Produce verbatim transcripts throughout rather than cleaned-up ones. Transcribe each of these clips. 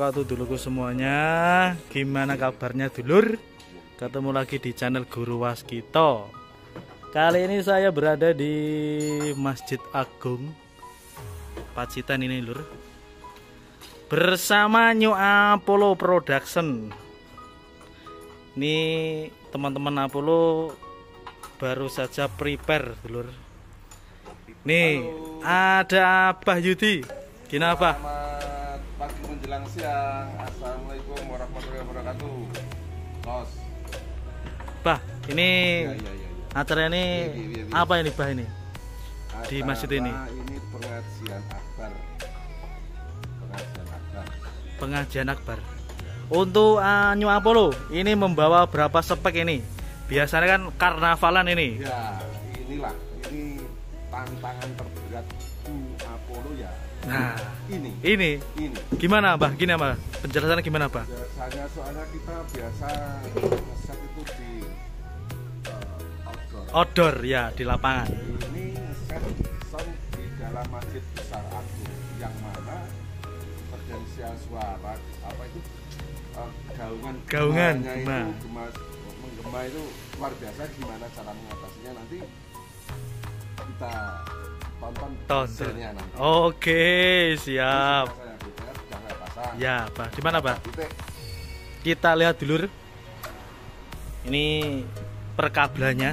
wabarakatuh dulurku semuanya. Gimana kabarnya dulur? Ketemu lagi di channel Guru Waskito. Kali ini saya berada di Masjid Agung Pacitan ini lur, bersama New Apollo Production. Ini teman-teman Apollo baru saja prepare dulur. Nih, halo. Ada Abah Yudi. Gimana Abah? Selamat pagi menjelang siang. Assalamualaikum warahmatullahi wabarakatuh. Los. Bah, ini ya, ya, ya, ya. acara ini ya, ya, ya, ya. Apa ini Bah ini? Acara di masjid ini. Ini pengajian akbar. Pengajian akbar. Pengajian akbar. Untuk uh, New Apollo ini membawa berapa spek ini? Biasanya kan karnavalan ini. Ya, inilah ini tantangan terberat New Apollo ya. Nah, ini. Ini. Ini. Gimana, Bah? Gini, Bah. Penjelasannya gimana, Bah? Biasanya soalnya kita biasa ngeset itu di uh, outdoor. Outdoor ya, di lapangan. Ini set sound di dalam masjid besar agung yang mana potensial suara apa itu uh, gaungan gaungan gemanya gema. itu gema, menggema itu luar biasa. Gimana cara mengatasinya nanti kita tonton hasilnya nanti. Oke, siap. Ya, Pak. Di mana, Pak? Kita lihat dulu. Ini perkabelnya.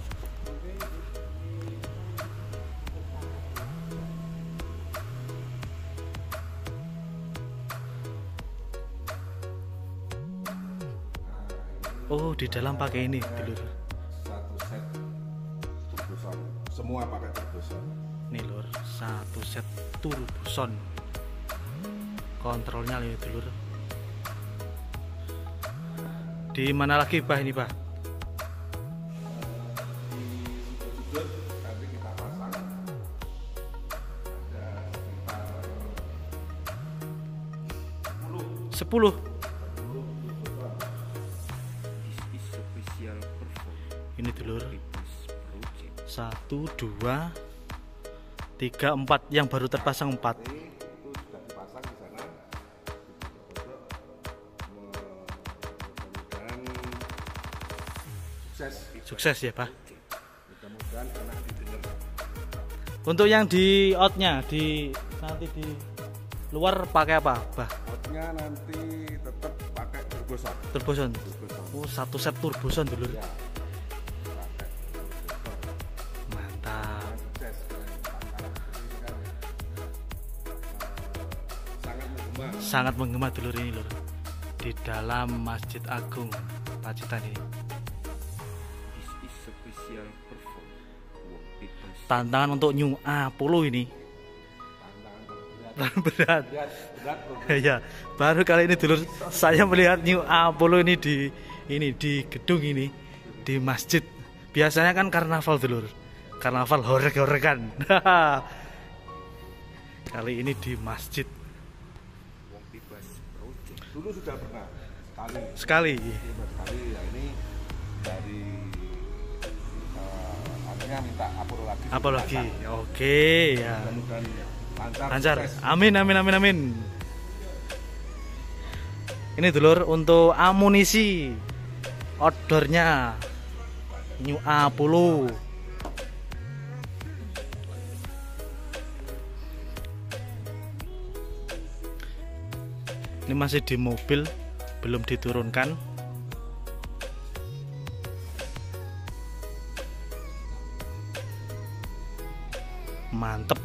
Oh, di dalam pakai ini, dulu. Satu set turboson. Semua pakai turboson. Nih lur, satu set turboson. Kontrolnya lihat dulur. Di mana lagi Bah ini Bah? Di sudut nanti kita pasang ada sepuluh. sepuluh. Ini dulur. Satu, dua, tiga, empat. Yang baru terpasang empat. Sukses ya Pak. Mudah-mudahan enak didengar. Untuk yang di outnya di nanti di luar pakai apa Bah? Outnya nanti tetap pakai turboson. Turboson. Turboson. Oh, satu set turboson dulu. Ya, pakai turboson. Mantap. Sukses. Sangat menggema. Sangat menggema dulur ini lur. Di dalam Masjid Agung Pacitan ini. Tantangan untuk New Apollo ini. Tantangan berat. Berat, berat, Ya, baru kali ini dulur saya melihat New Apollo ini di ini di gedung ini di masjid. Biasanya kan karnaval dulur. Karnaval horek-horekan. Kali ini di masjid. Dulu sudah pernah Sekali. sekali. Sekali ya, ini dari uh, akhirnya minta Apollo lagi. Apa lagi? Oke ya. Mudah-mudahan lancar. Lancar. Sukses. Amin amin amin amin. Ini dulur untuk amunisi outdoornya New Apollo. Ini masih di mobil, belum diturunkan. Mantep.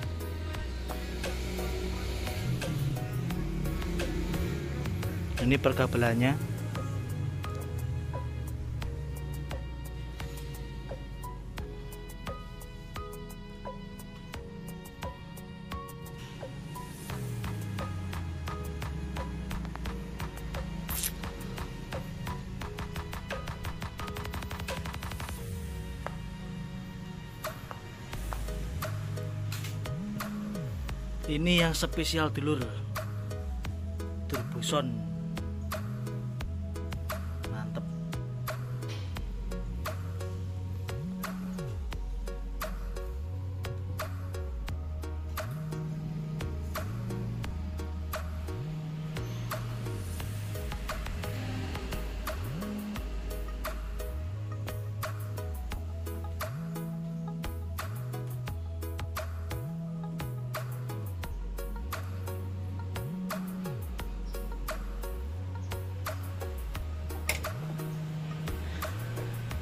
Ini perkabelannya. Ini yang spesial dulur, turboson. Mantep.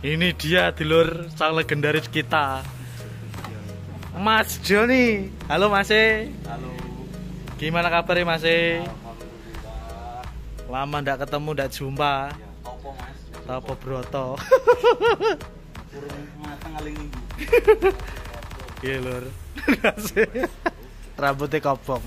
Ini dia dulur sang legendaris kita, Mas Joni. Halo Mas E. Halo. Gimana kabarnya Mas E? Alhamdulillah. Lama ndak ketemu, ndak jumpa. Ya, opo Mas? Apa broto? Kurang mateng aling minggu. Iya lur. Rambutnya kobong.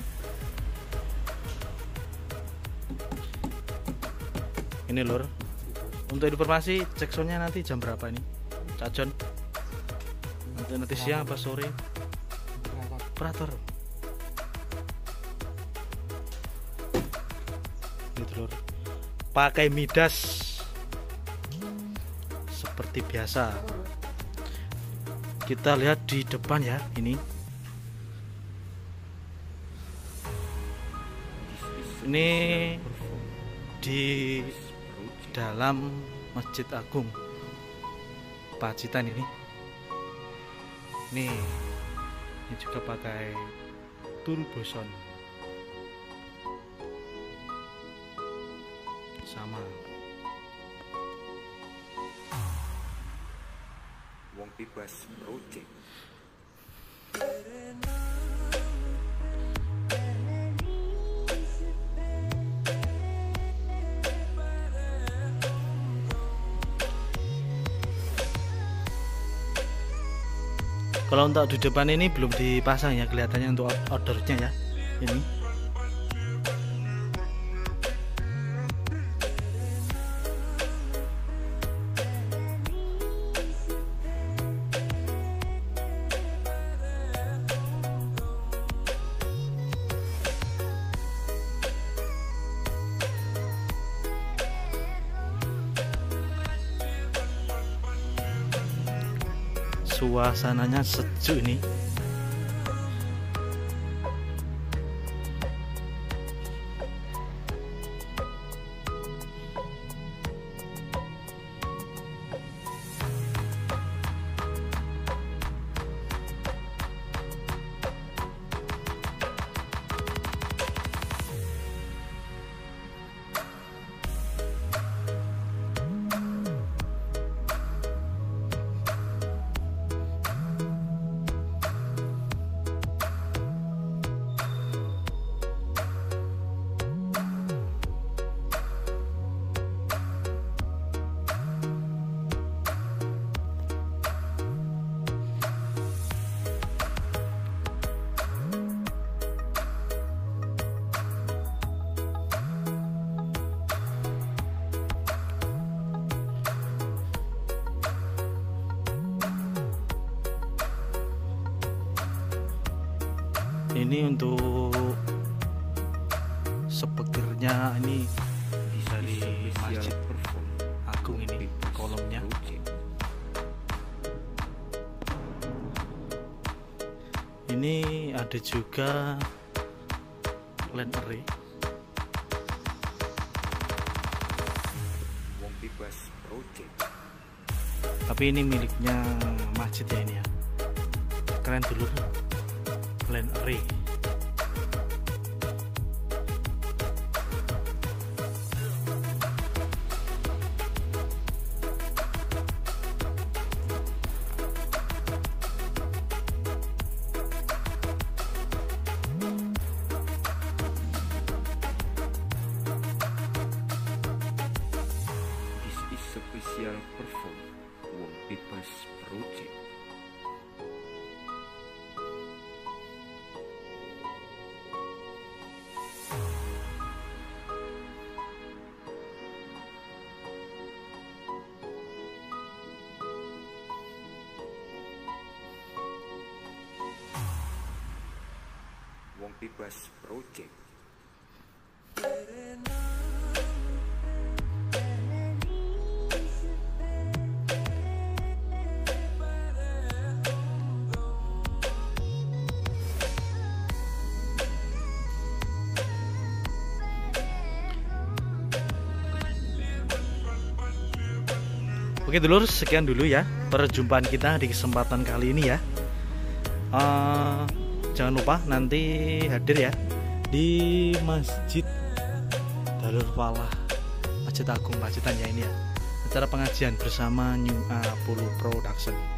Ini lur. Untuk informasi cek soundnya nanti jam berapa ini? Cak Jon? Nanti, nanti siang apa sore? Operator. Ini lur. Pakai midas seperti biasa. Kita lihat di depan ya, ini. Ini di dalam Masjid Agung Pacitan ini. Nih, ini juga pakai turbo sound. Sama. Wong Bebas Project. Kalau untuk di depan ini belum dipasang ya, kelihatannya untuk ordernya ya. Ini. Suasananya sejuk ini. Ini untuk speakernya ini dari Masjid Agung ini, kolomnya. Ini ada juga lamp array. Wong Bebas Project. Tapi ini miliknya masjid ya ini ya. Keren dulu. Lamp array. This is special perform Wong Bebas Project. Wong Bebas Project. Oke dulur, sekian dulu ya perjumpaan kita di kesempatan kali ini ya. Uh, jangan lupa nanti hadir ya di Masjid Darul Falah Masjid Agung Pacitan ya ini ya. acara pengajian bersama New Apollo Production.